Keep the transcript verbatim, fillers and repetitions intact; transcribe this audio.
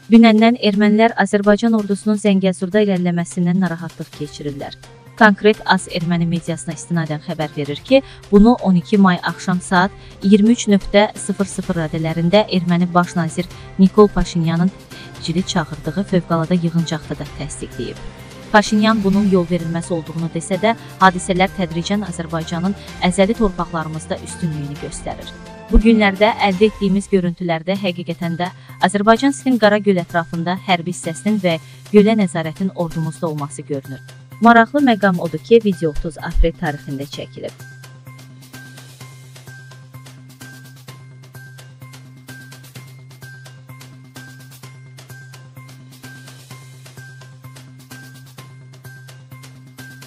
Dünəndən ermənilər Azərbaycan ordusunun Zəngəzurda irəliləməsindən narahatlıq keçirirlər. Konkret AS erməni mediasına istinadən xəbər verir ki, bunu on iki may axşam saat iyirmi üç nöqtə sıfır sıfır radələrində erməni baş nazir Nikol Paşinyanın təcili çağırdığı fövqəladə yığıncaqda da təsdiqləyib. Paşinyan bunun yol verilməsi olduğunu desə də, hadisələr tədricən Azərbaycanın əzəli torpaqlarımızda üstünlüyünü göstərir. Bu günlərdə əldə etdiyimiz görüntülərdə həqiqətən də Azərbaycan silin Qaragöl ətrafında hərbi hissəsinin və gölə nəzarətin ordumuzda olması görünür. Maraqlı məqam odur ki, video otuz aprel tarixində çəkilib.